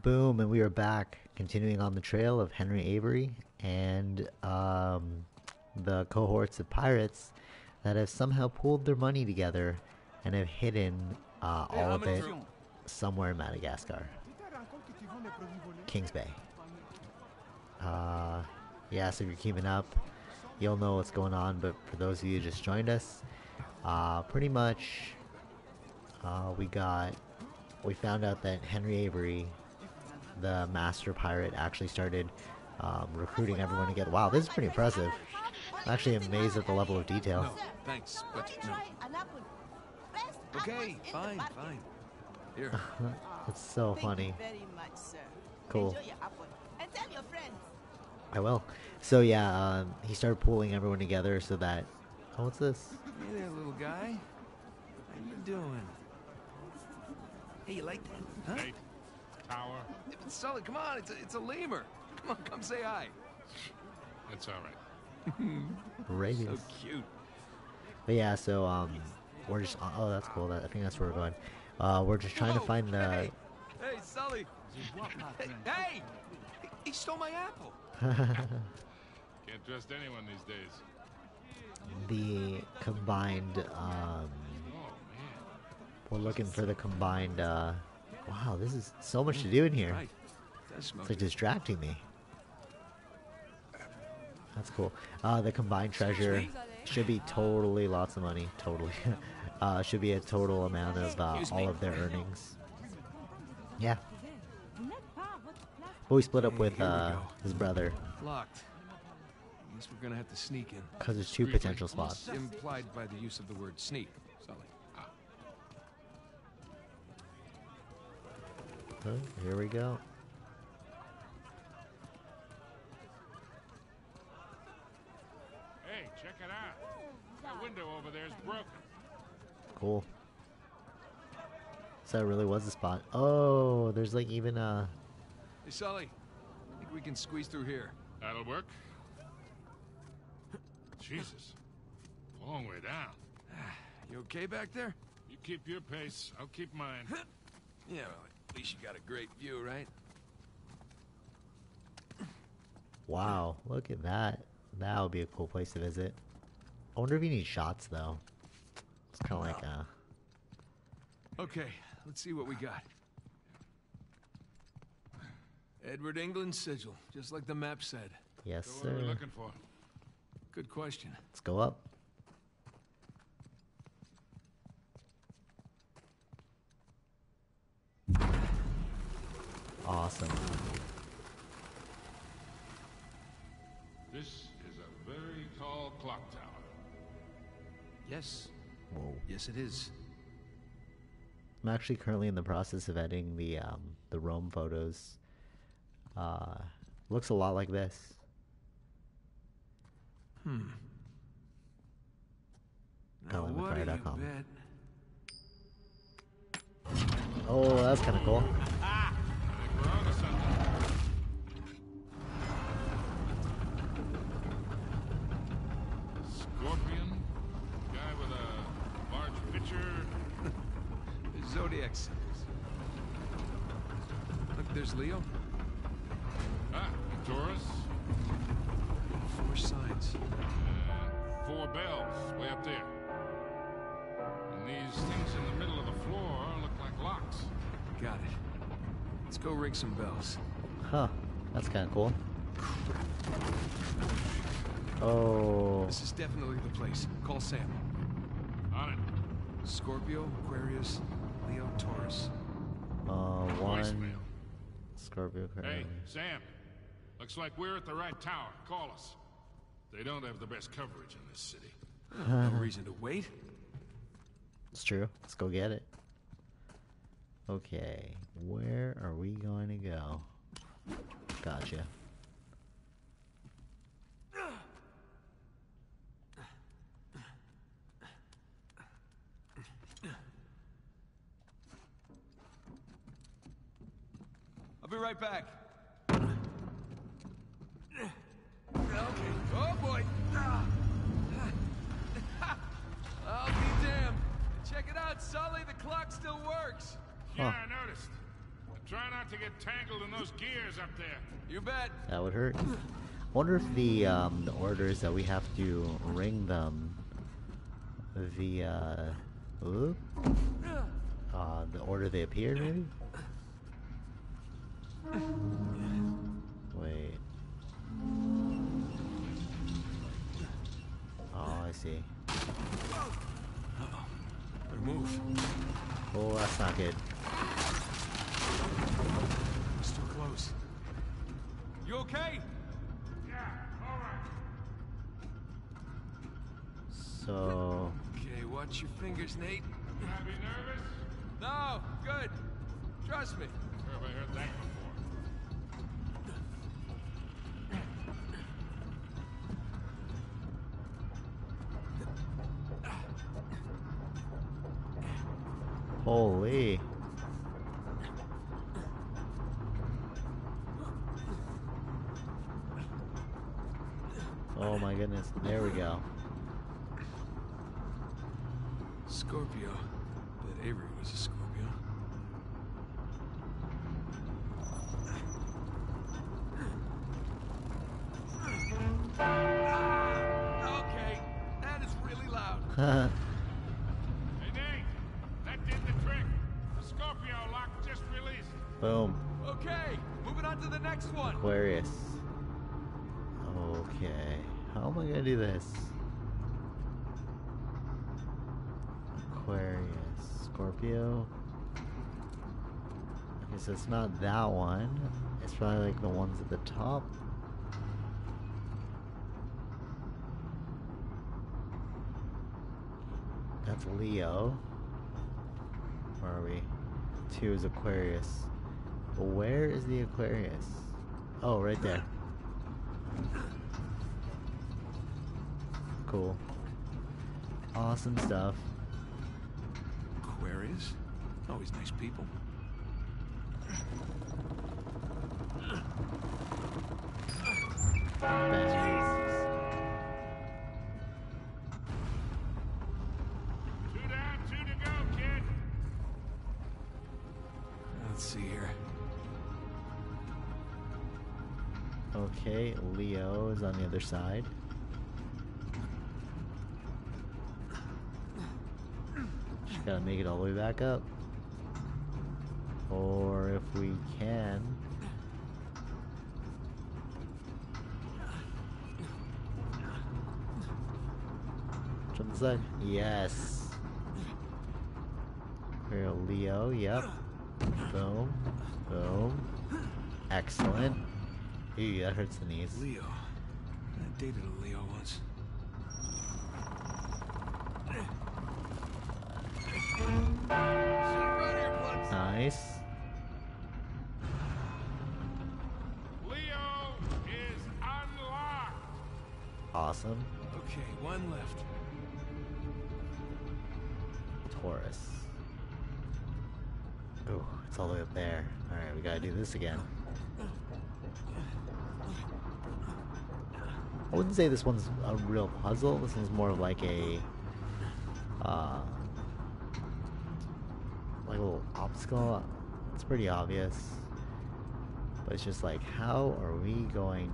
Boom, and we are back, continuing on the trail of Henry Avery and the cohorts of pirates that have somehow pooled their money together and have hidden all of it somewhere in Madagascar. Kings Bay. Yeah, so if you're keeping up, you'll know what's going on, but for those of you who just joined us, pretty much we found out that Henry Avery, the master pirate, actually started recruiting everyone together. Wow, this is pretty impressive. I'm actually amazed at the level of detail. No, thanks, but no. Okay, fine. Here. It's so funny. Very much, sir. Cool. Enjoy your apple. And tell your friends. I will. So yeah, he started pulling everyone together so that... Oh, what's this? Hey there, little guy. How you doing? Hey, you like that? Huh? Hey, tower. Yeah, but Sully, come on, it's a lemur. Come on, come say hi. That's all right. Radius. So cute. But yeah, so we're just... Oh, that's cool. I think that's where we're going. We're just trying to find the... Hey, Sully. Hey! He stole my apple. Can't trust anyone these days. the combined... we're looking for the combined... wow, this is so much to do in here. Right. It's like distracting me. That's cool. The combined treasure should be totally lots of money. Totally. Should be a total amount of all of their earnings. Yeah. But we split up with his brother. Locked. Guess we're gonna have to sneak in. Because there's two potential spots. Implied by the use of the word sneak, Sully. Oh, here we go. Hey, check it out. That window over there is broken. Cool. So that really was the spot. Oh, there's like even a... Hey, Sully. Think we can squeeze through here. That'll work. Jesus. Long way down. You okay back there? You keep your pace. I'll keep mine. Yeah, well, at least you got a great view, right? Wow, look at that. That would be a cool place to visit. I wonder if you need shots, though. It's kind of like Okay, let's see what we got. Edward England's sigil, just like the map said. Yes, So what are we sir. looking for? Good question. Let's go up. Awesome. This is a very tall clock tower. Yes. Whoa. Yes, it is. I'm actually currently in the process of editing the Rome photos. Looks a lot like this. Now, what do you GoblinFire.com. bet? Oh, that's kind of cool. I think we're on to something. Scorpion? Guy with a large pitcher? The Zodiac symbols. Look, there's Leo. Ah, Taurus. 4 signs. 4 bells way up there. And these things in the middle of the floor look like locks. Got it. Let's go ring some bells. Huh. That's kind of cool. Oh. This is definitely the place. Call Sam. On it. Scorpio, Aquarius, Leo, Taurus. One. Voicemail. Scorpio. Hey, Aquarius. Sam. Looks like we're at the right tower. Call us. They don't have the best coverage in this city. No reason to wait. It's true. Let's go get it. Okay. Where are we going to go? Gotcha. I'll be right back. Okay. Oh boy. I'll be damned. Check it out, Sully. The clock still works. Yeah, I noticed. But try not not to get tangled in those gears up there. You bet. That would hurt. Wonder if the orders that we have to ring them via the order they appear, maybe? Wait. Oh, I see. Better move. Oh, that's not good. Still close. You okay? Yeah, all right. So, Okay, watch your fingers, Nate. Gotta be nervous? No, good. Trust me. Where have I heard that before? holy. Oh my goodness, there we go. Scorpio. Bet Avery was a Scorpio. Okay, that is really loud. Hey, Nate, that did the trick. The Scorpio lock just released. Boom. Okay, moving on to the next one. Aquarius. Okay. How am I gonna do this? Aquarius. Scorpio. Okay, so it's not that one. It's probably like the ones at the top. That's Leo. Where are we? 2 is Aquarius. But where is the Aquarius? Oh, right there. Cool. Awesome stuff. Aquarius? Always nice people. Bang. 2 down, 2 to go, kid. Let's see here. Okay, Leo is on the other side. Just gotta make it all the way back up. Or if we can. Jump the side. Yes. Here, Leo, yep. Boom. Boom. Excellent. Ew, that hurts the knees. Leo. I dated a Leo once. Nice. Leo is unlocked. Awesome. Okay, one left. Taurus. Ooh, it's all the way up there. Alright, we gotta do this again. I wouldn't say this one's a real puzzle. This one's more of like a little obstacle. It's pretty obvious, but it's just like, how are we going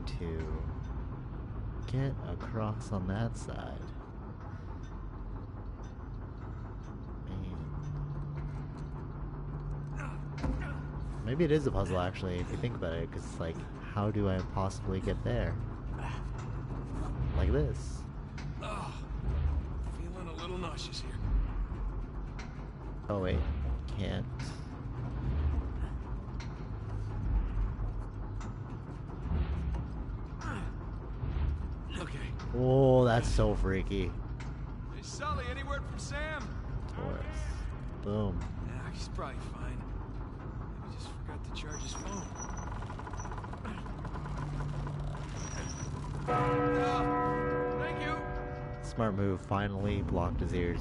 to get across on that side? Man. Maybe it is a puzzle actually, if you think about it, because it's like, how do I possibly get there? Like this. Oh, feeling a little nauseous here. Oh wait, can't. Okay. Oh, that's so freaky. Hey, Sully, any word from Sam? Taurus. Boom. Yeah, he's probably fine. Maybe just forgot to charge his phone. Thank you. Smart move. Finally blocked his ears.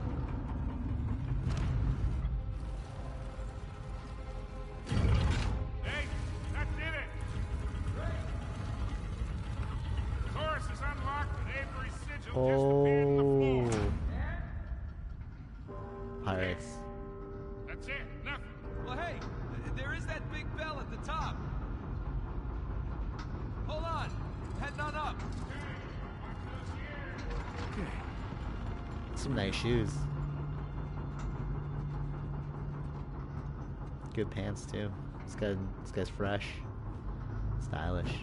Hey, that did it. Taurus is unlocked and Avery's sigil just appeared in the Oh. floor. Pirates. That's it. Nothing. Well, hey, there is that big bell at the top. Hold on. Heading on up. Okay. Some nice shoes. Good pants too. This guy's fresh, stylish.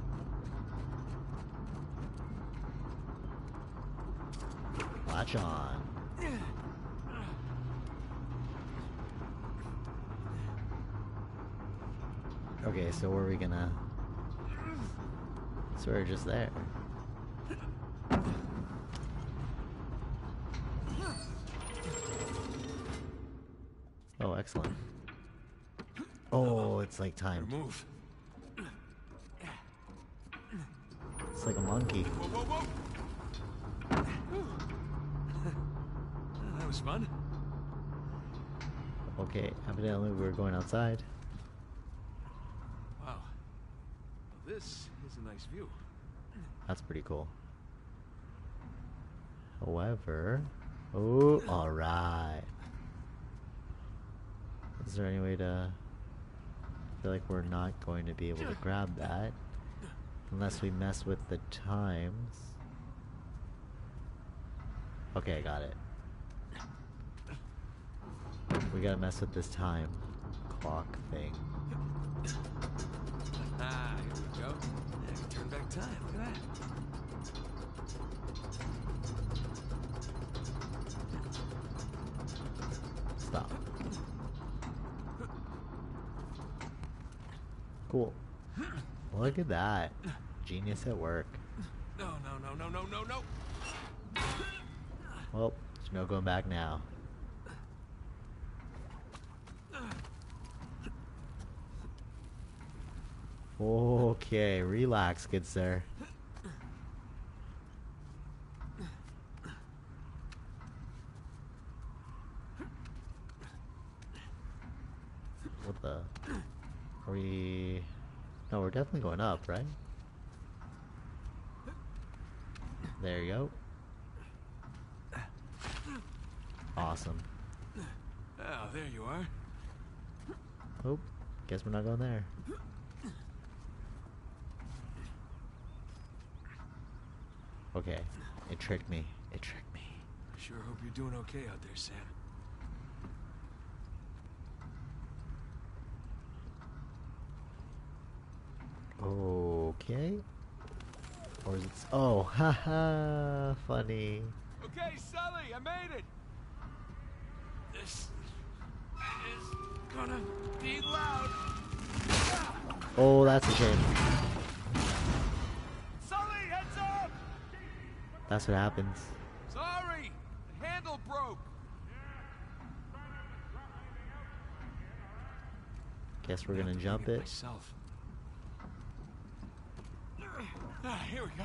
Watch on. Okay, so where are we gonna? So we're just there. Oh, excellent. Oh, it's like time. Move. It's like a monkey. Whoa, whoa, whoa. That was fun. Okay, evidently we're going outside. Wow. Well, this is a nice view. That's pretty cool. However, oh, all right. Is there any way to? I feel like we're not going to be able to grab that unless we mess with the times. Okay, I got it. We gotta mess with this time clock thing. Ah, here we go. Yeah, turn back time. Look at that. Stop. Cool. Look at that. Genius at work. No, no, no, no, no, no, no. Well, there's no going back now. Okay, relax, good sir. What the? Are we... No, we're definitely going up, right? There you go. Awesome. Oh, there you are. Oh, guess we're not going there. Okay, it tricked me. It tricked me. Sure hope you're doing okay out there, Sam. Okay. Or is it... Oh, haha, funny. Okay, Sully, I made it. This is gonna be loud. Oh, that's a shame. Sully, heads up! That's what happens. Sorry, the handle broke. Guess we're gonna jump it. Myself. Ah, here we go.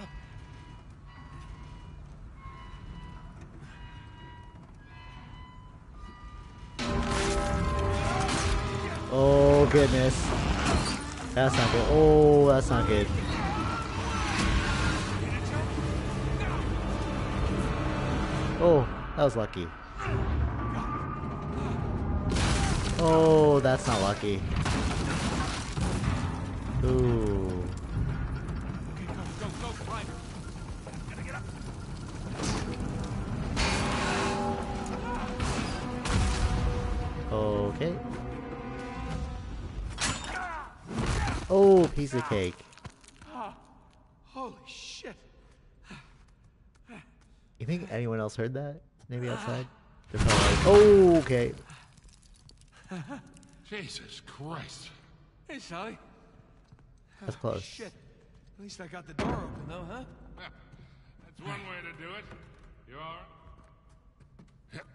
Oh, goodness. That's not good. Oh, that's not good. Oh, that was lucky. Oh, that's not lucky. Ooh. Okay, go, climb. Gotta get up. Okay. Oh, piece of cake. Holy shit. You think anyone else heard that? Maybe outside? They're probably like, oh, okay. Jesus Christ. Hey, Sully. That's close. Shit. At least I got the door open, though, huh? That's one way to do it. You all right?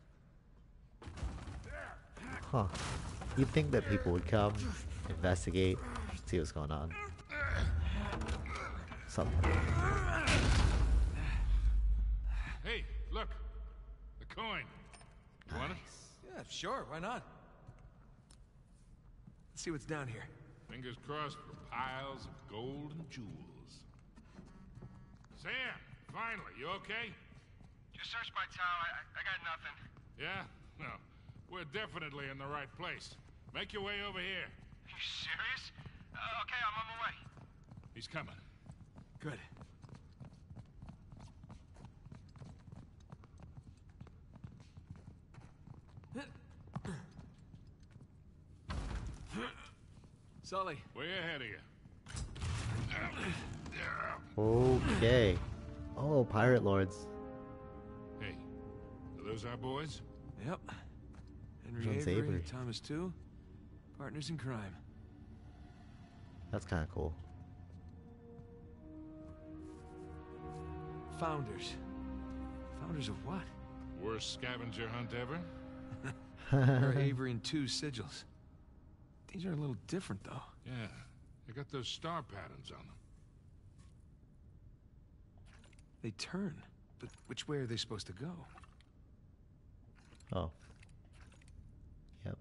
Huh. You'd think that people would come, investigate, see what's going on. Something. Hey, look. The coin. You want it? Yeah, sure, why not? Let's see what's down here. Fingers crossed for piles of gold and jewels. Sam, finally, you okay? Just searched my tower. I got nothing. Yeah? No. We're definitely in the right place. Make your way over here. You He's coming. Good. Sully. Way ahead of you. Okay. Oh, pirate lords. Hey, are those our boys? Yep. Henry Jones Avery, Avery. Thomas too. Partners in crime. That's kind of cool. Founders. Founders of what? Worst scavenger hunt ever? There are Avery and two sigils. These are a little different, though. Yeah, they got those star patterns on them. They turn. But which way are they supposed to go? Oh. Yep.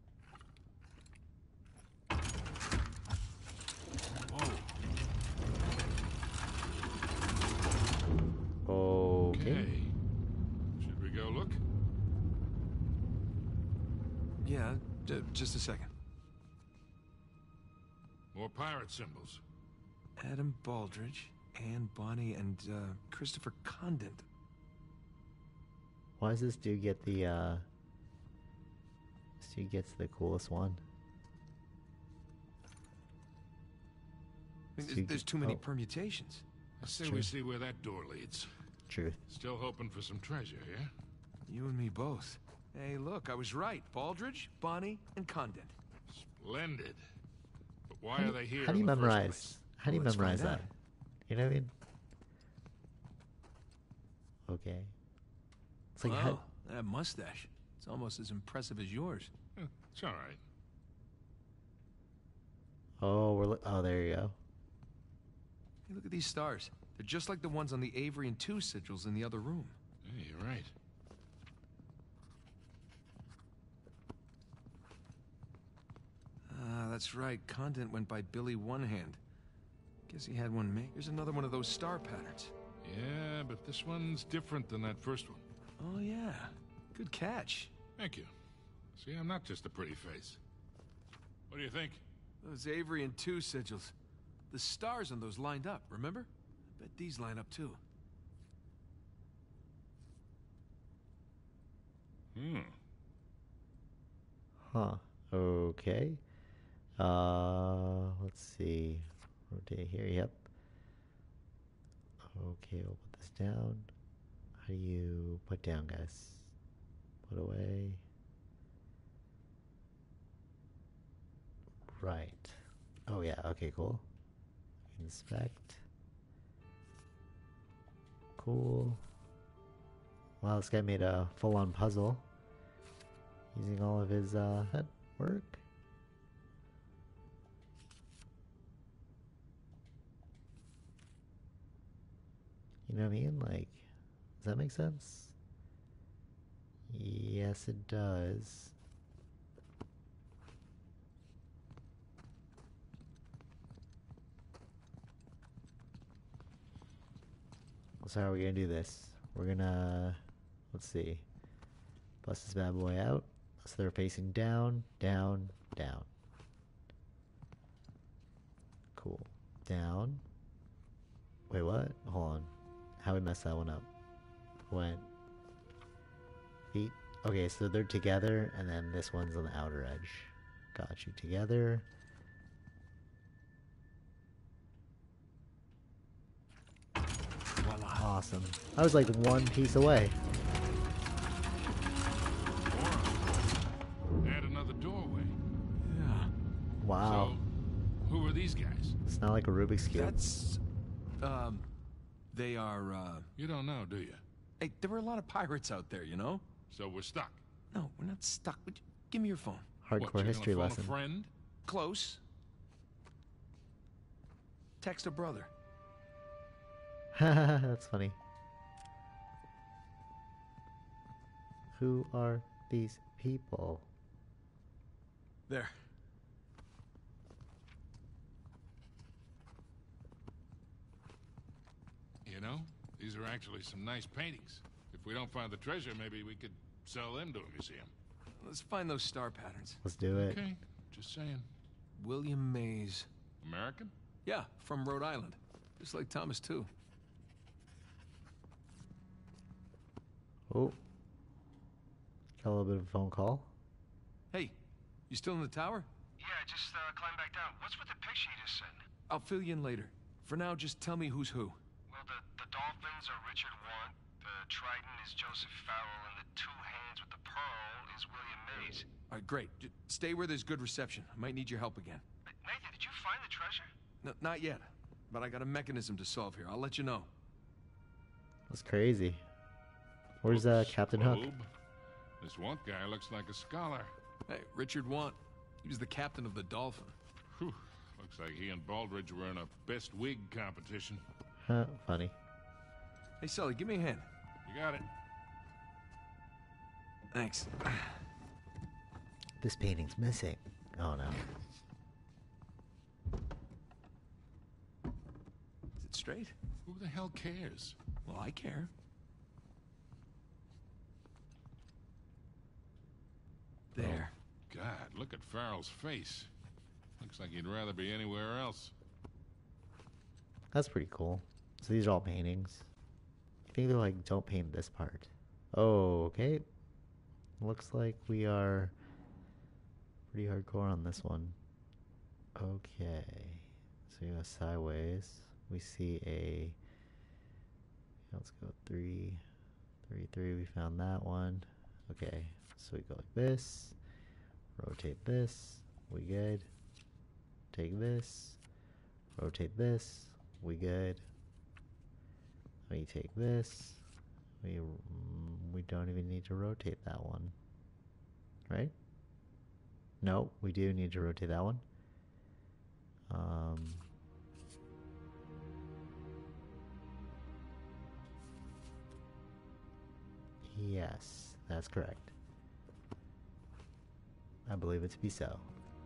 Whoa. Okay. Should we go look? Yeah, just a second. More pirate symbols. Adam Baldridge, Anne Bonny, and Christopher Condent. Why does this dude get the, This dude gets the coolest one. I mean, So you there's get- too many oh. permutations. I say we see where that door leads. Truth. Still hoping for some treasure, yeah? You and me both. Hey, look, I was right. Baldridge, Bonny, and Condent. Splendid. But why are they here? How do you in the first memorize? place? How do you Well, let's memorize find that? out. You know what I mean? Okay. It's like, Wow, that mustache. It's almost as impressive as yours. It's all right. oh, there you go. Hey, look at these stars. They're just like the ones on the Avery and two sigils in the other room. Yeah, you're right. Ah, that's right. Condent went by Billy One Hand. Guess he had one made. Here's another one of those star patterns. Yeah, but this one's different than that first one. Oh, yeah. Good catch. Thank you. See, I'm not just a pretty face. What do you think? Those Avery and two sigils. The stars on those lined up, remember? I bet these line up too. Huh. Okay. Let's see. Rotate here. Yep. Okay, we'll put this down. How do you put down, guys? Put away. Right. Oh yeah. Okay. Cool. Inspect. Cool. Wow, this guy made a full-on puzzle using all of his head work. You know what I mean? Like, does that make sense? Yes, it does. So how are we gonna do this? We're gonna, let's see, bust this bad boy out. So they're facing down, down, down. Cool. Down. Wait, what? Hold on. How we messed that one up? Went feet. Okay, so they're together, and then this one's on the outer edge. Got you together. Voila. Awesome. I was like one piece away. Add another doorway. Yeah. Wow. So, who are these guys? It's not like a Rubik's Cube. That's, they are, You don't know, do you? hey, there were a lot of pirates out there, you know? So we're stuck. No, we're not stuck. Give me your phone. Hardcore What, you're history gonna phone lesson. a friend? Close. Text a brother. That's funny. Who are these people? There. You know, these are actually some nice paintings. If we don't find the treasure, maybe we could sell them to a museum. Let's find those star patterns. Let's do it. Okay, just saying. William Mays. American? Yeah, from Rhode Island. Just like Thomas, too. Oh. Got a little bit of a phone call. Hey, you still in the tower? Yeah, just climb back down. What's with the picture you just sent? I'll fill you in later. For now, just tell me who's who. Well, the dolphins are Richard Want, the trident is Joseph Farrell, and the two hands with the pearl is William Mays. All right, great. Stay where there's good reception. I might need your help again. Nathan, did you find the treasure? No, not yet. But I got a mechanism to solve here. I'll let you know. That's crazy. Where's Oops, Captain Hook? boob. This Want guy looks like a scholar. Hey, Richard Want. He was the captain of the Dolphin. Whew. Looks like he and Baldridge were in a best wig competition. Huh, funny. Hey, Sully, give me a hand. You got it. Thanks. This painting's missing. Oh no. Is it straight? Who the hell cares? Well, I care. There. God, look at Farrell's face. Looks like he'd rather be anywhere else. That's pretty cool. So these are all paintings. I think they're like, don't paint this part. Oh, okay. Looks like we are pretty hardcore on this one. Okay. So we go sideways. We see a... Let's go 3, 3, 3. We found that one. Okay. So we go like this. Rotate this. We good. Take this. Rotate this. We good. We take this. We don't even need to rotate that one. Right? No, we do need to rotate that one. Yes, that's correct. I believe it to be so.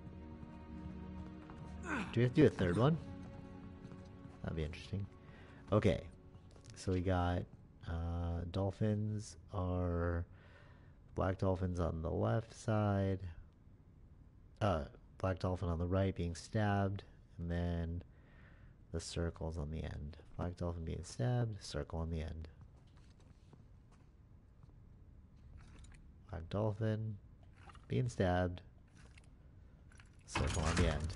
Do we have to do a third one? That'd be interesting. Okay, so we got dolphins are black dolphins on the left side, black dolphin on the right being stabbed, and then the circles on the end. Black dolphin being stabbed, circle on the end. Black dolphin being stabbed, circle on the end.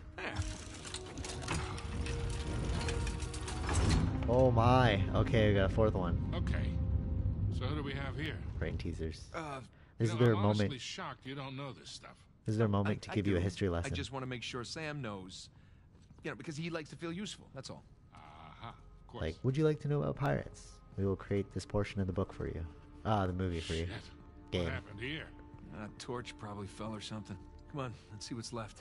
Oh my. Okay, we got a fourth one. Okay. So who do we have here? Brain teasers. You This is know, their I'm moment. honestly shocked you don't know this stuff. This is their moment to I give you a do. history lesson. I just want to make sure Sam knows. You know, because he likes to feel useful. That's all. Aha, of course. Like, would you like to know about pirates? We will create this portion of the book for you. The movie for you. Shit. Game. What happened here? A torch probably fell or something. Come on, let's see what's left.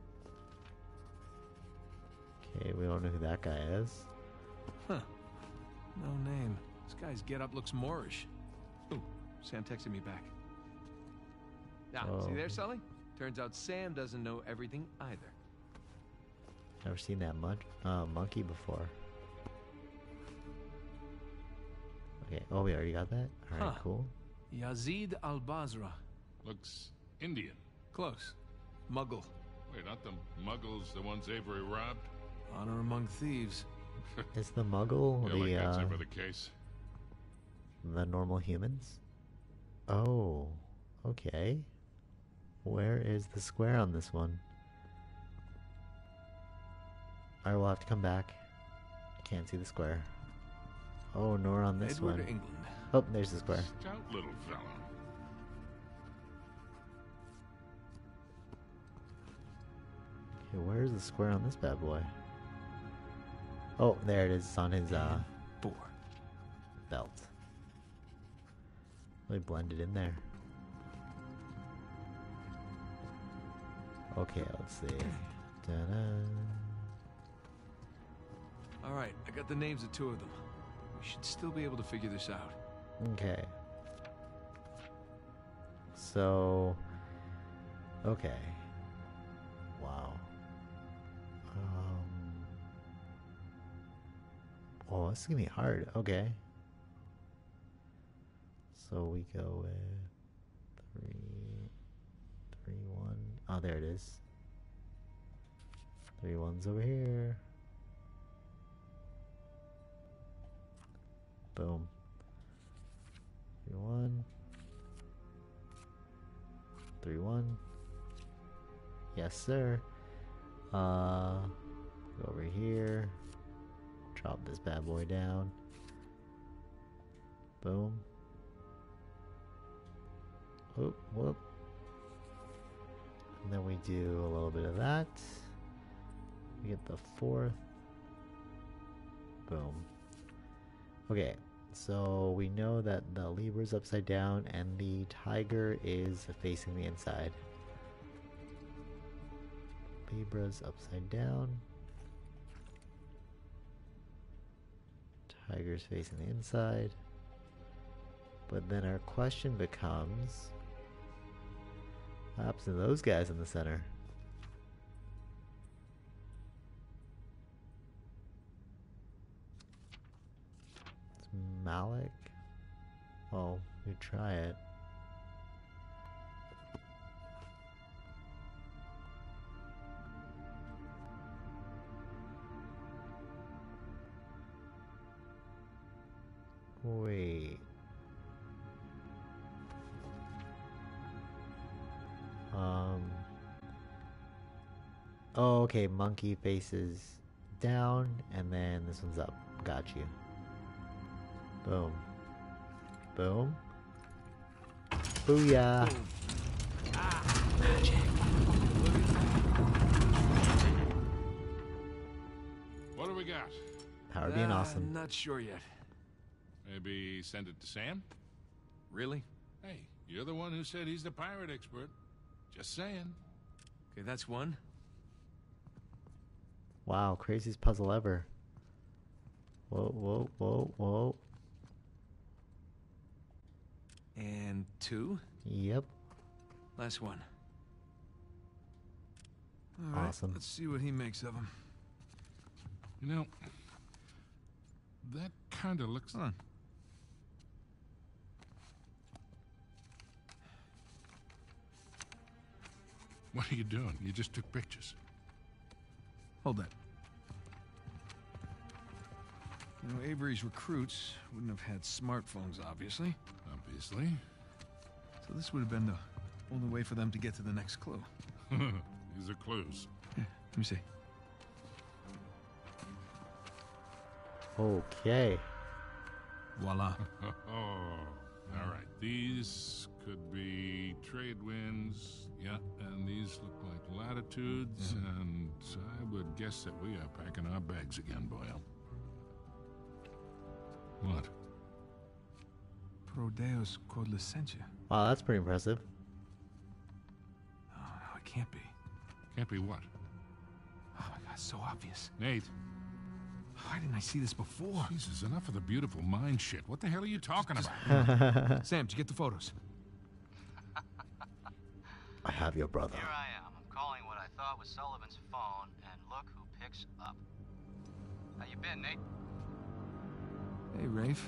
Okay, we don't know who that guy is. Huh. No name. This guy's getup looks Moorish. Ooh, Sam texted me back. Now, see there, Sully? Turns out Sam doesn't know everything either. Never seen that monkey before. Okay, oh, we already got that? Alright, Huh. cool. Yazid al-Basra. Looks Indian. Close. Muggle. Wait, aren't the Muggles the ones Avery robbed? Honor among thieves. Is the muggle Feel like that's ever the case. the normal humans? Oh, okay. Where is the square on this one? Alright, we'll have to come back. Can't see the square. Oh, nor on this Edward, one. England. Oh, there's the square. Stout little fellow. Okay, where's the square on this bad boy? Oh, there it is. It's on his 4. belt. Really blended in there. Okay, let's see. Ta-da. All right, I got the names of 2 of them. We should still be able to figure this out. Okay. So, okay. Wow. Oh, this is gonna be hard. Okay. So we go with 3, 3, 1. Oh, there it is. 3 1's over here. Boom. 3-1. 3-1. Yes, sir. Go over here. Drop this bad boy down. Boom. Whoop, whoop. And then we do a little bit of that. We get the 4th. Boom. Okay, so we know that the Libra's upside down and the tiger is facing the inside. Libra's upside down. Tiger's facing the inside. But then our question becomes, what happens to those guys in the center? It's Malik. Well, we try it. Wait. Oh, okay. Monkey faces down, and then this one's up. Got you. Boom. Boom. Booyah. What do we got? Power being awesome. Not sure yet. Maybe send it to Sam? Really? Hey, you're the one who said he's the pirate expert. Just saying. Okay, that's one. Wow, craziest puzzle ever. Whoa, whoa, whoa, whoa. And 2. Yep. Last one. All right, Awesome. let's see what he makes of them. You know, that kind of looks... Huh. What are you doing? You just took pictures. Hold that. You know, Avery's recruits wouldn't have had smartphones, obviously. Obviously. So this would have been the only way for them to get to the next clue. These are clues. Yeah, let me see. Okay. Voila. All right. These could be trade winds. Yeah, and these look like latitudes, and I would guess that we are packing our bags again, Boyle. What? Prodeus Code Licentia. Wow, that's pretty impressive. Oh, no, it can't be. Can't be what? Oh my God, so obvious. Nate. Why didn't I see this before? Jesus, enough of the beautiful mind shit. What the hell are you talking about? Sam, did you get the photos? I have your brother. Here I am. I'm calling what I thought was Sullivan's phone, and look who picks up. How you been, Nate? Hey, Rafe.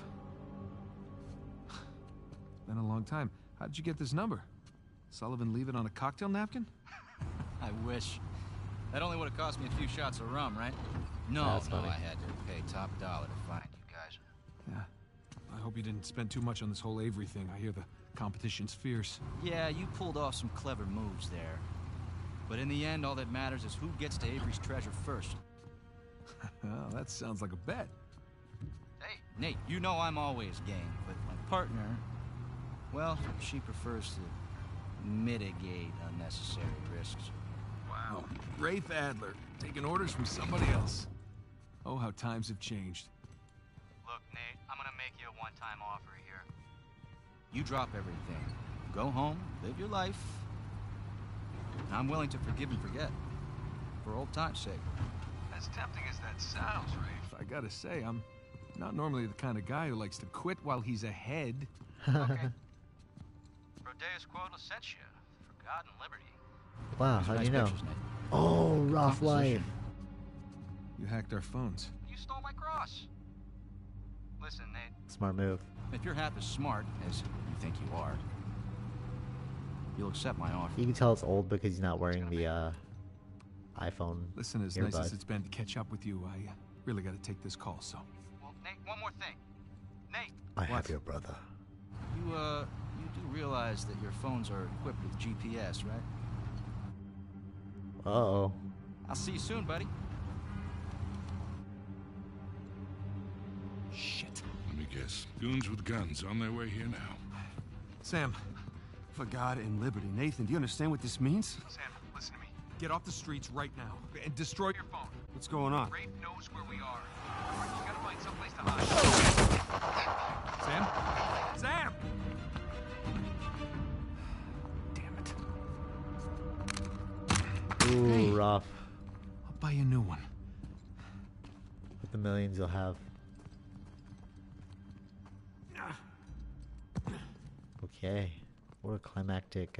Been a long time. How'd you get this number? Sullivan leave it on a cocktail napkin? I wish. That only would have cost me a few shots of rum, right? No, That's no, funny. I had to pay top dollar to find you guys. Yeah. I hope you didn't spend too much on this whole Avery thing. I hear the competition's fierce. Yeah, you pulled off some clever moves there. But in the end, all that matters is who gets to Avery's treasure first. Oh, that sounds like a bet. Hey, Nate, you know I'm always game, but my partner, well, she prefers to mitigate unnecessary risks. Wow. Rafe Adler, taking orders from somebody else. Oh, how times have changed. Look, Nate, I'm gonna make you a one-time offer here. You drop everything. Go home, live your life. I'm willing to forgive and forget. For old time's sake. As tempting as that sounds, Rafe. I gotta say, I'm not normally the kind of guy who likes to quit while he's ahead. Okay. Prodeus Quod Licentia, Forgotten Liberty. Wow, These are how do nice you know? pictures, Nate. Oh, rough life. Composition. You hacked our phones. You stole my cross. Listen, Nate, Smart move. if you're half as smart as you think you are, you'll accept my offer. You can tell it's old because he's not wearing the iPhone Listen, as nice earbud. as it's been to catch up with you, I really gotta take this call, so. Well, Nate, one more thing. Nate, I have your brother. you do realize that your phones are equipped with GPS, right? Uh-oh. I'll see you soon, buddy. Shit. Let me guess. Goons with guns on their way here now. Sam, for God and liberty. Nathan, do you understand what this means? Sam, listen to me. Get off the streets right now and destroy your phone. What's going on? Rafe knows where we are. You gotta find someplace to hide. Sam? Sam! Damn it. Ooh, Hey. rough. I'll buy you a new one. With the millions you'll have. Okay. What a climactic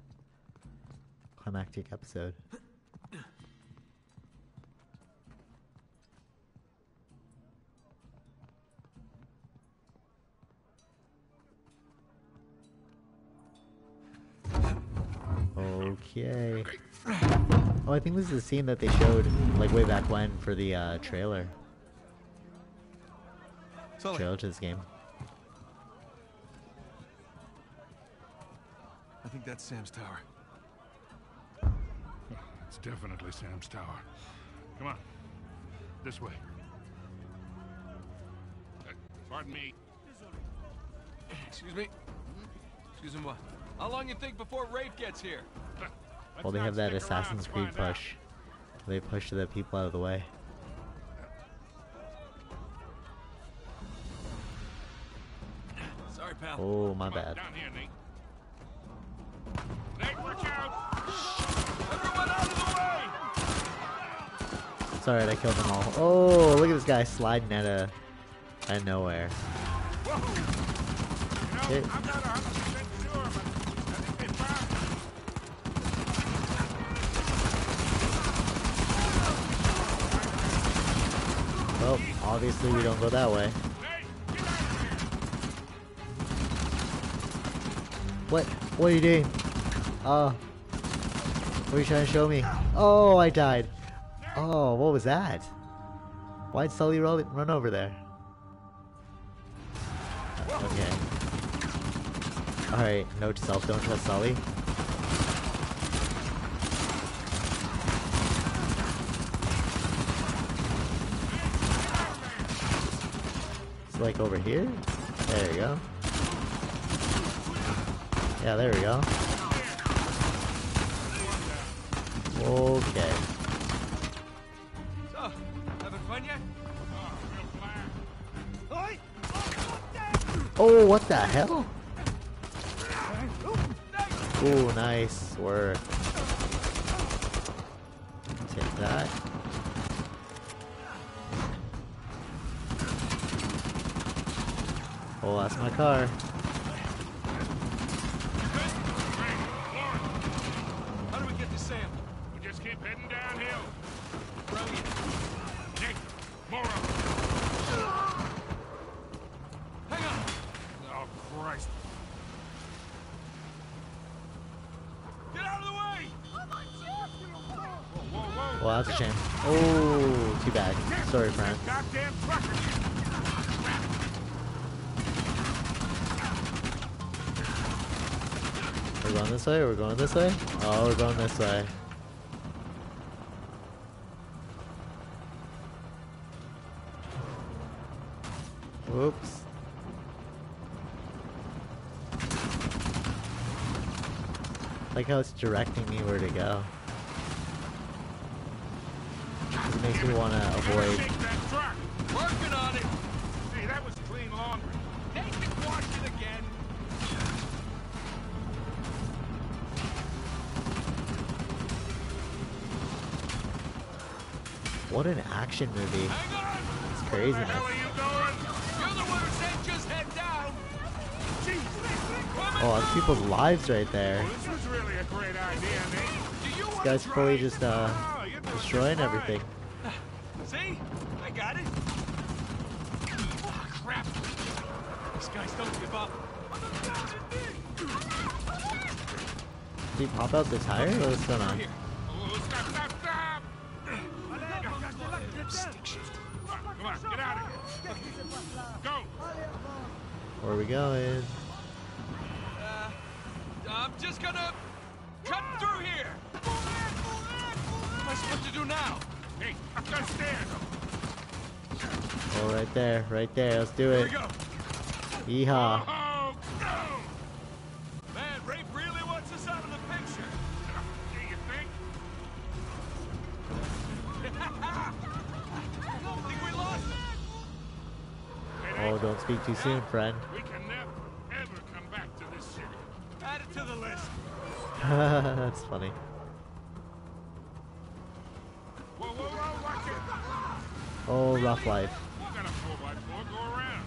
episode. Okay. Oh, I think this is the scene that they showed like way back when for the trailer. Sully. Trailer to this game. I think that's Sam's tower. It's definitely Sam's tower. Come on. This way. Pardon me. Excuse me? Excuse me, what? How long you think before Rafe gets here? Let's Well, they not have that stick around Assassin's to Creed find out. push. They push the people out of the way. Sorry, pal. Oh, my Come on, bad. down here, Nate. Nate, watch out! Everyone out of the way! It's alright, I killed them all. Oh, look at this guy sliding out of nowhere. Whoa! You know, Hey. I'm not 100% sure, but I think they found me. Well, obviously we don't go that way. Nate, get out of here! What? What are you doing? What are you trying to show me? Oh, I died. Oh, what was that? Why'd Sully run over there? Okay. Alright, note to self, don't trust Sully. It's like over here? There you go. Yeah, there we go. Okay. So, having fun yet? Oh, what the hell? Ooh, nice work. Take that. Oh, that's my car. How do we get to Sam? We just keep heading downhill. Brilliant. Nate, more of them. Hang on. Oh, Christ. Get out of the way! Whoa, whoa, whoa. Well, that's a shame. Oh, too bad. Sorry, friend. Goddamn trucker. We're going this way? We're going this way? Oh, we're going this way. Whoops. Like how it's directing me where to go. It makes me want to avoid. Shake that truck. Working on it! Hey, that was clean laundry. Nathan, wash it again! What an action movie. Hang on! It's Where the craziness. hell are you going? You're the one who said just head down! Oh, that's people's lives right there. This was really a great idea, Nate. Do you This want guy's to fully try? just Oh, you're doing destroying just fine. everything. See? I got it. Oh, crap. These guys don't give up. Did he pop out the tire? What's going on? Here. Oh, stop, stop, stop! Stick shift. Come on, get out of here. Go. Where are we going? I'm just gonna cut through here. What am I supposed to do now? Hey, up those stairs. Oh, right there, right there. Let's do Here it. we go. Yeehaw. Oh, go. Man, Rafe really wants us out of the picture. Do you think? Think we lost him. Oh, don't speak too soon, friend. We can never, ever come back to this city. Add it to the list. That's funny. Whoa, whoa, whoa, watch it. Oh, rough life. You got a 4x4, go around.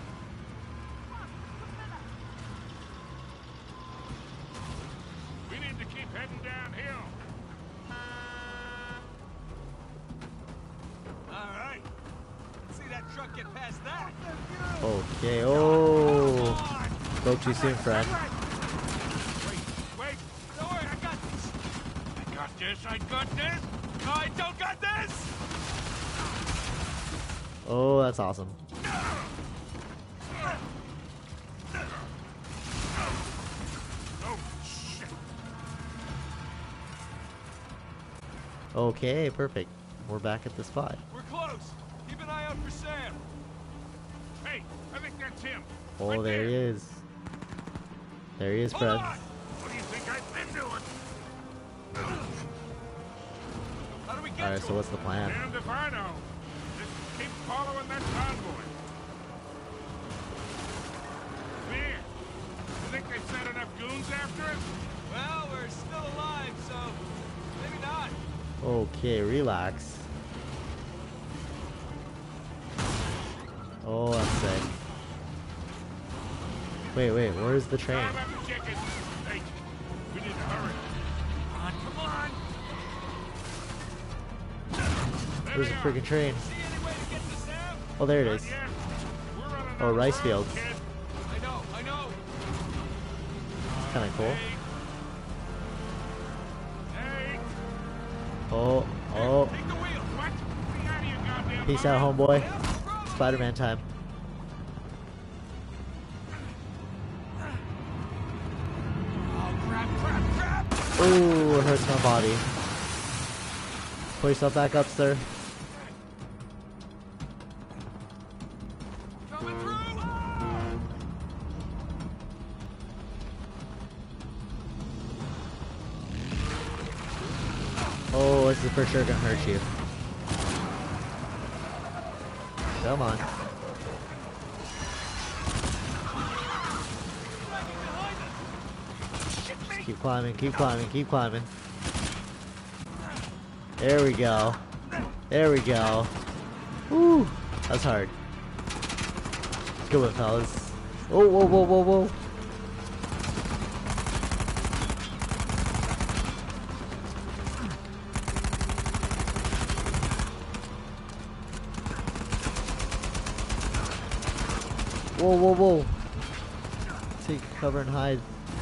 We need to keep heading downhill. All right. Let's see that truck get past that. Okay. Oh, Come on. spoke too soon, friend. Wait, wait. Don't worry, I got this. I got this, I got this. No, I don't got this. Oh, that's awesome. Oh, shit. Okay, perfect. We're back at the spot. We're close. Keep an eye out for Sam. Hey, I think that's him. Oh, Right there he is. There he is, Hold friends. on. What do you think I've been doing? How do we get Alright, to so him? what's the plan? Damned if I know. Just keep following that convoy. Man, you think they sent enough goons after us? Well, we're still alive, so maybe not. Okay, relax. Oh, that's sick. Wait, where's the train? Drive up the chicken. Hey, we need to hurry. Come on. There Where's they the are. freaking train? See any way to get to Sam? Oh, there it Not is. yet. We're running Oh, out of rice time, fields. kid. I know. Kind of cool. Hey, Oh, Take the wheel. what? Get out of your goddamn peace mind. out, homeboy. Yeah, no problem. Spider-Man time. Oh, crap. Ooh, it hurts my body. Pull yourself back up, sir. Coming through. Oh, this is for sure gonna hurt you. Come on. Just keep climbing, keep climbing, keep climbing. There we go. There we go. Woo! That's hard. Good one, fellas. Oh, whoa, whoa, whoa, whoa. Whoa, whoa, whoa. Take cover and hide.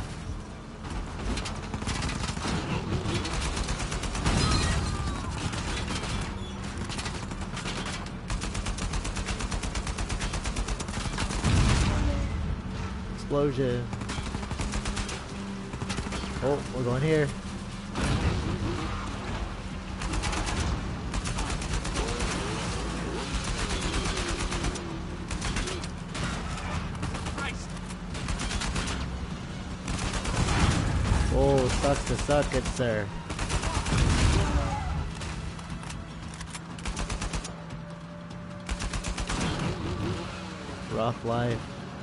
Explosion. Oh, we're going here. Oh, sucks to suck, good sir. Rough life.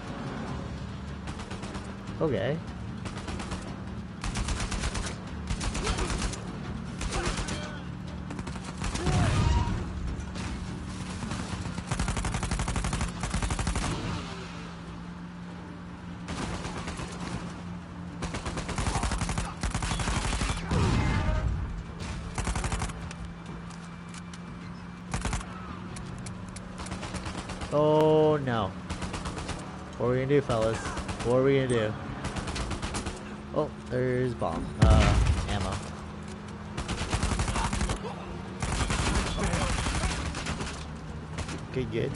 Okay. Oh no. What are we gonna do, fellas? What are we gonna do? Oh, there's bomb. Ammo. Good, good.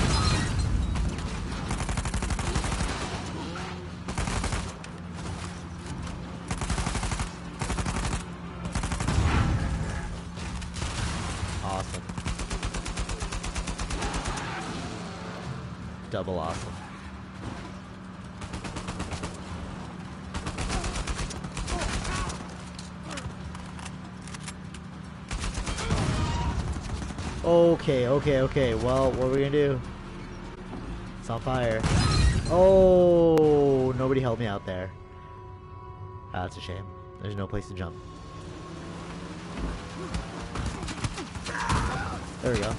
Awesome. Double awesome. Okay. Well, what are we gonna do? It's on fire. Oh, nobody helped me out there. Ah, that's a shame. There's no place to jump. There we go.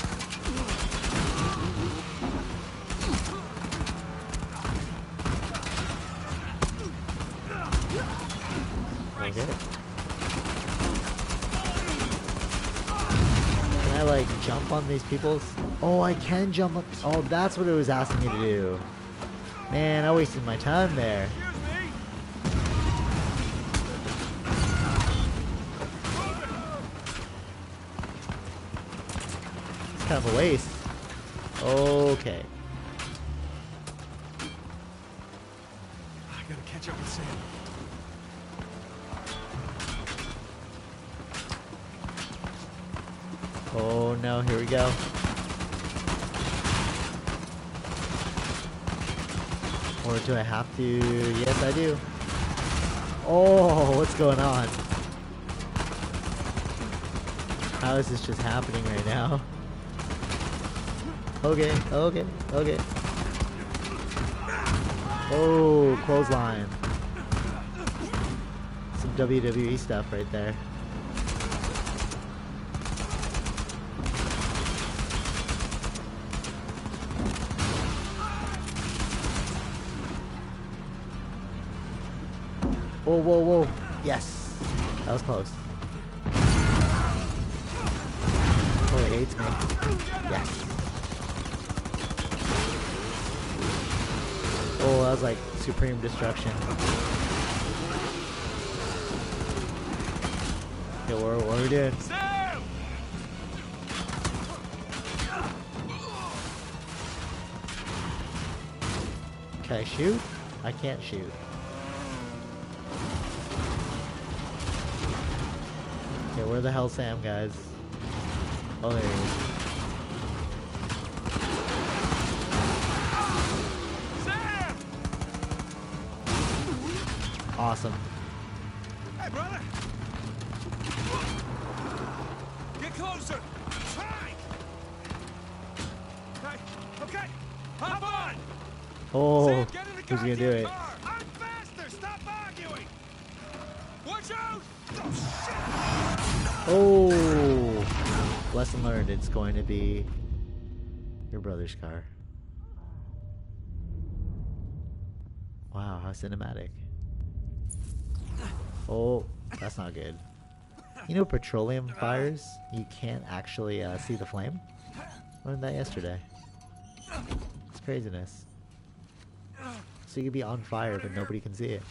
Okay. Can I like jump on these people's? Oh, I can jump up. Oh, that's what it was asking me to do. Man, I wasted my time there. It's kind of a waste. Okay. I gotta catch up with Sam. Oh no, here we go. Or do I have to? Yes, I do. Oh, what's going on? How is this just happening right now? Okay. Oh, clothesline. Some WWE stuff right there. Whoa. Yes. That was close. Oh, he hates me. Yes. Oh, that was like supreme destruction. Okay, what are we doing? Can I shoot? I can't shoot. Okay, where the hell's Sam, guys? Oh, there he is. Sam! Awesome. Hey, brother! Get closer! Try! Okay! Hop on! Oh, Sam, get in the who's gonna do it? car. I'm faster! Stop arguing! Watch out! Oh! Lesson learned, it's going to be your brother's car. Wow, how cinematic. Oh, that's not good. You know, petroleum fires, you can't actually see the flame? Learned that yesterday. It's craziness. So you could be on fire, but nobody can see it.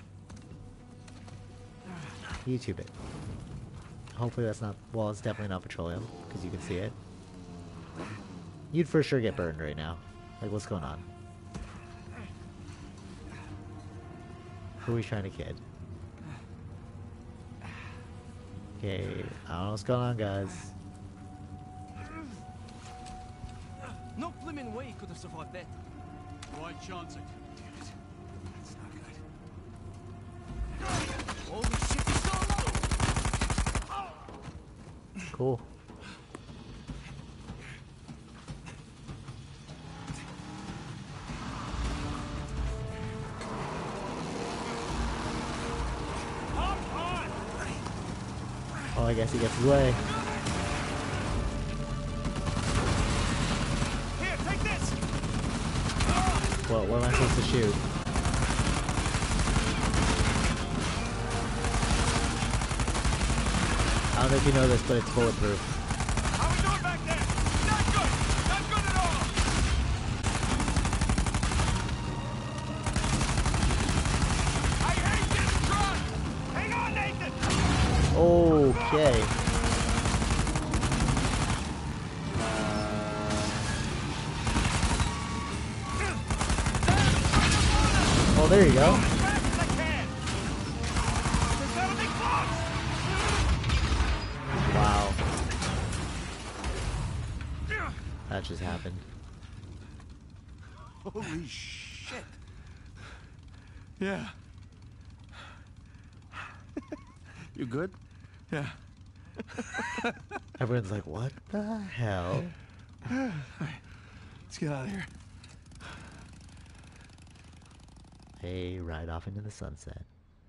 YouTube it. Hopefully that's not, well, it's definitely not petroleum, because you can see it. You'd for sure get burned right now. Like, what's going on? Who are we trying to kid? Okay, I don't know what's going on, guys. No blimmin' way he could have survived that. Why chance it? Damn it. That's not good. Holy shit, he's so low! Cool. Oh, I guess he gets his way. Here, take this! What am I supposed to shoot? I don't know if you know this, but it's bulletproof. How we doing back there? Not good! Not good at all! I hate this truck! Hang on, Nathan! Okay. there you go. Wow. That just happened. Holy shit. Yeah. You good? Yeah. Everyone's like, what the hell? Let's get out of here. They ride off into the sunset.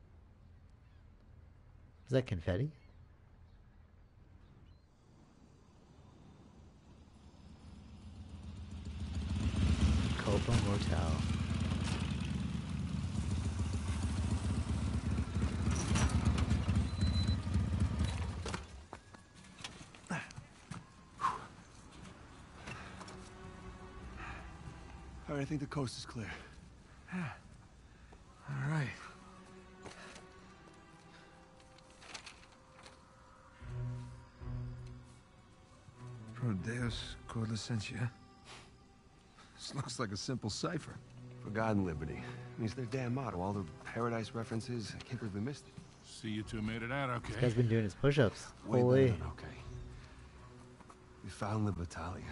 Is that confetti? Copa Motel. All right, I think the coast is clear. All right. Pro Deus Cor Licentia. This looks like a simple cipher. For God and liberty. I mean, it's their damn motto. All the paradise references. I can't believe we missed it. See, you two made it out okay. This guy's been doing his push-ups. Way Holy. better than okay. We found Libertalia.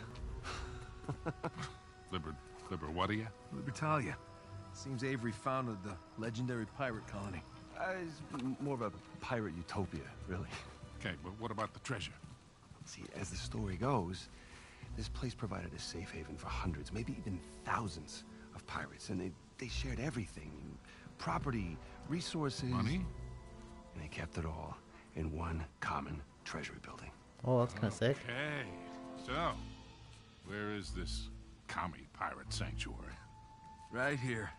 Liber, what are you? Libertalia. Seems Avery founded the legendary pirate colony. It's more of a pirate utopia, really. Okay, but what about the treasure? See, as the story goes, this place provided a safe haven for hundreds, maybe even thousands of pirates, and they shared everything. Property, resources. Money? And they kept it all in one common treasury building. Oh, that's kind of sick. Okay, so, where is this commie pirate sanctuary? Right here.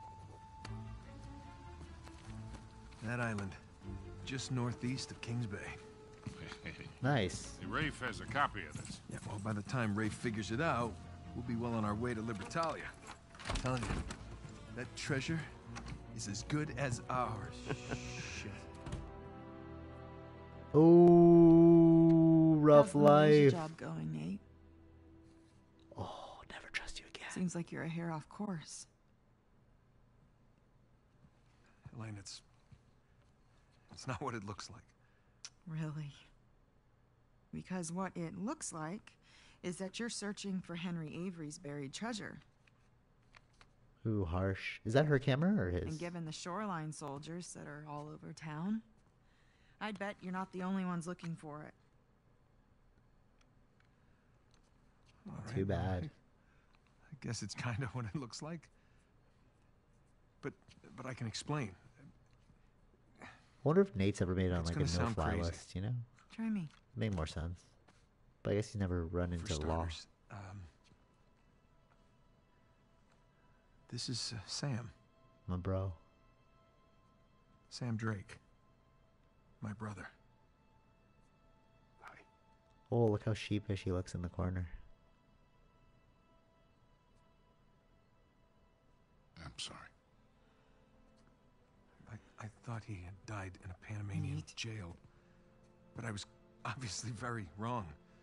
That island. Just northeast of Kings Bay. Nice. Hey, Rafe has a copy of this. Yeah, well, by the time Rafe figures it out, we'll be well on our way to Libertalia. I'm telling you, that treasure is as good as ours. Shit. Oh, rough How's the Malaysia life. job going, Nate? Oh, never trust you again. Seems like you're a hair off course. Elaine, it's not what it looks like. Really? Because what it looks like is that you're searching for Henry Avery's buried treasure. Ooh, harsh. Is that her camera or his? And given the shoreline soldiers that are all over town, I'd bet you're not the only ones looking for it. All Too right, well, bad. I guess it's kind of what it looks like. But I can explain. I wonder if Nate's ever made it on It's like a gonna sound no-fly crazy. list, you know? Try me. Make more sense. But I guess he's never run For into law. starters, this is Sam. My bro. Sam Drake. My brother. Hi. Oh, look how sheepish he looks in the corner. I'm sorry. I thought he had died in a Panamanian Nate. jail. But I was obviously very wrong.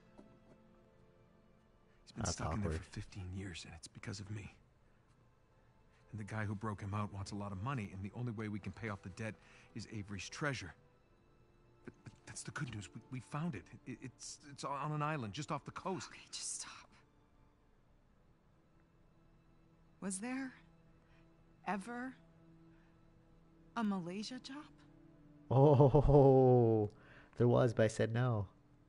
He's been That's stuck in there awkward. for 15 years, and it's because of me. And the guy who broke him out wants a lot of money, and the only way we can pay off the debt is Avery's treasure. But that's the good news. We found it. It's on an island just off the coast. Okay, just stop. Was there ever a Malaysia job? Oh, there was, but I said no.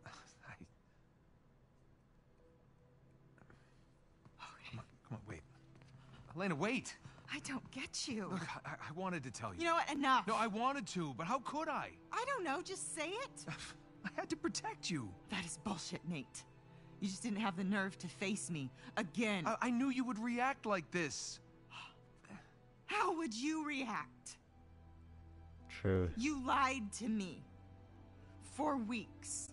Come on, wait. Elena, wait. I don't get you. Look, I wanted to tell you. You know what? Enough. No, I wanted to, but how could I? I don't know. Just say it. I had to protect you. That is bullshit, Nate. You just didn't have the nerve to face me again. I knew you would react like this. How would you react? True. You lied to me. For weeks.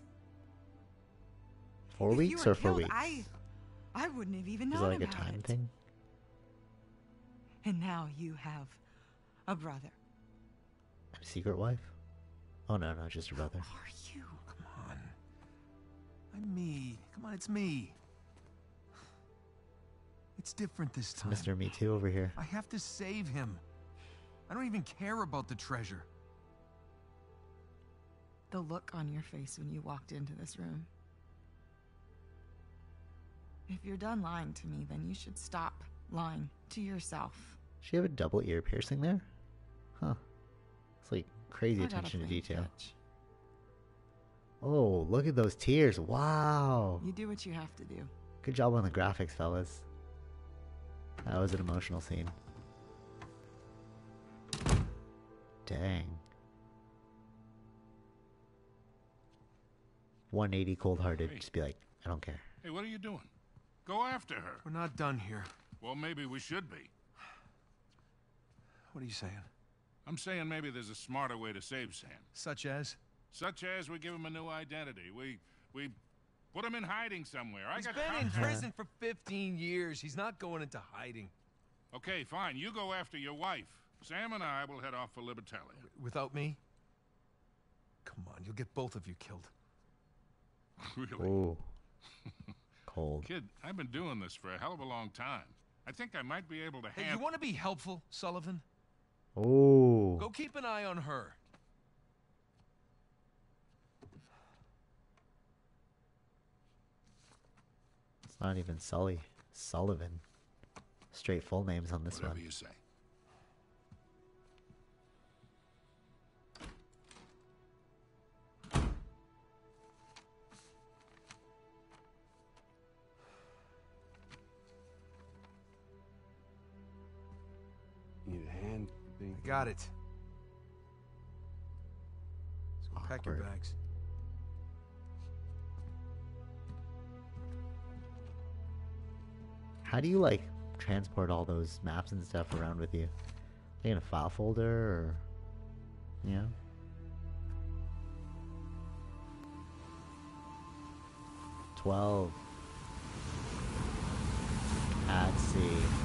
4 If you weeks were or 4 killed, weeks? I wouldn't have even Is known it like a about time it. thing? And now you have a brother. A secret wife? Oh no, no, just a brother. Who are you? Come on. I'm me. Come on, it's me. It's different this time. Mr. Me Too over here. I have to save him. I don't even care about the treasure. The look on your face when you walked into this room. If you're done lying to me, then you should stop lying to yourself. She have a double ear piercing there? Huh. It's like crazy I got a attention to flame detail. touch. Oh, look at those tears. Wow. You do what you have to do. Good job on the graphics, fellas. That was an emotional scene. Dang. 180 cold-hearted. Hey. Just be like, I don't care. Hey, what are you doing? Go after her. We're not done here. Well, maybe we should be. What are you saying? I'm saying maybe there's a smarter way to save Sam. Such as? Such as we give him a new identity. We put him in hiding somewhere. He's been in prison for 15 years. He's not going into hiding. Okay, fine. You go after your wife. Sam and I will head off for Libertalia. Without me? Come on, you'll get both of you killed. Really? Ooh. Cold. Kid, I've been doing this for a hell of a long time. I think I might be able to Hey, handle... you want to be helpful, Sullivan? Ooh. Go keep an eye on her. It's not even Sully. Sullivan. Straight full names on this Whatever one. you say. You need a hand? I got it. So pack your Awkward. bags. How do you, like, transport all those maps and stuff around with you? Like in a file folder or... Yeah? 12. At sea.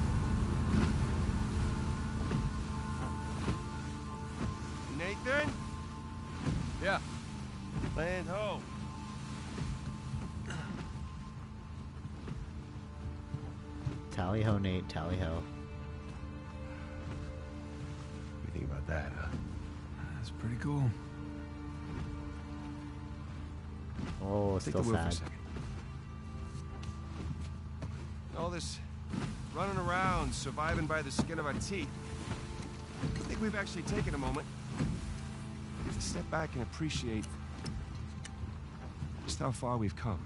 Nathan? Yeah. Land ho. Tally ho, Nate. Tally ho. What do you think about that, huh? That's pretty cool. Oh, Take still the wheel for a sad. second. All this running around, surviving by the skin of our teeth. I think we've actually taken a moment to step back and appreciate just how far we've come.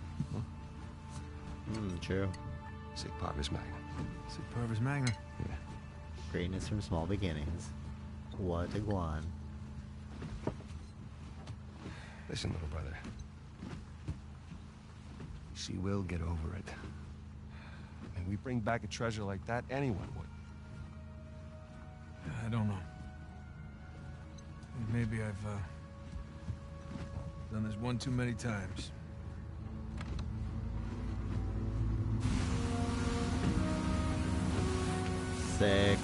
True. Sic Parvis Magna. Sic Parvis Magna. Yeah. Greatness from small beginnings. What a guan. Listen, little brother. She will get over it. And we bring back a treasure like that, anyone would. I don't know. Maybe I've done this one too many times. Sick.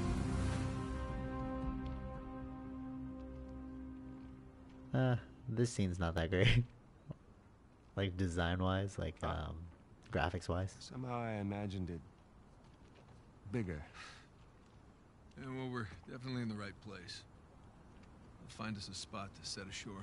This scene's not that great. Like design-wise, like graphics-wise. Somehow I imagined it bigger. Yeah, well, we're definitely in the right place. We'll find us a spot to set ashore.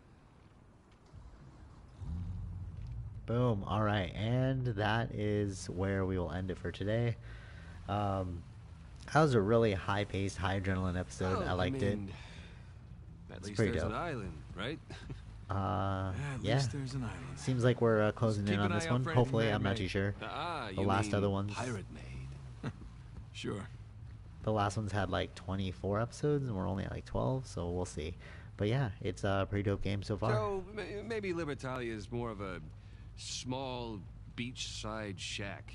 Boom. All right, and that is where we will end it for today. That was a really high-paced, high adrenaline episode. I liked it. At It's least pretty there's dope. an island, right? At Yeah. least there's an island. Seems like we're closing Keep in on an this eye out one. for anything Hopefully, I'm not man-made. too sure. You The last mean other ones, pirate made. Sure. the last ones had like 24 episodes, and we're only at like 12, so we'll see. But yeah, it's a pretty dope game so far. So maybe Libertalia is more of a small beachside shack.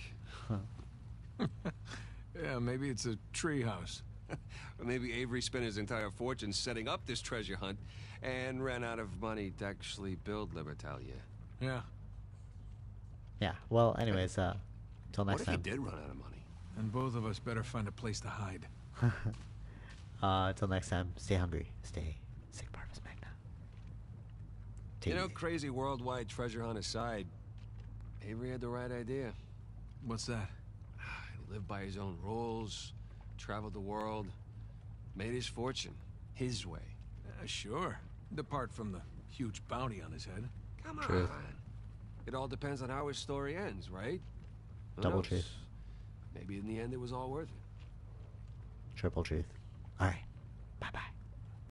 Yeah, maybe it's a treehouse. Or maybe Avery spent his entire fortune setting up this treasure hunt and ran out of money to actually build Libertalia. Yeah. Yeah. Well, anyways, till What next if he time. did run out of money? And both of us better find a place to hide. Till next time, stay hungry, stay Sic Parvis Magna. Take You it know, easy. crazy worldwide treasure hunt aside, Avery had the right idea. What's that? He lived by his own rules, traveled the world, Made his fortune. His way. Sure. Apart from the huge bounty on his head. Come Truth. on. It all depends on how his story ends, right? Who Double knows? truth. Maybe in the end it was all worth it. Triple truth. Alright.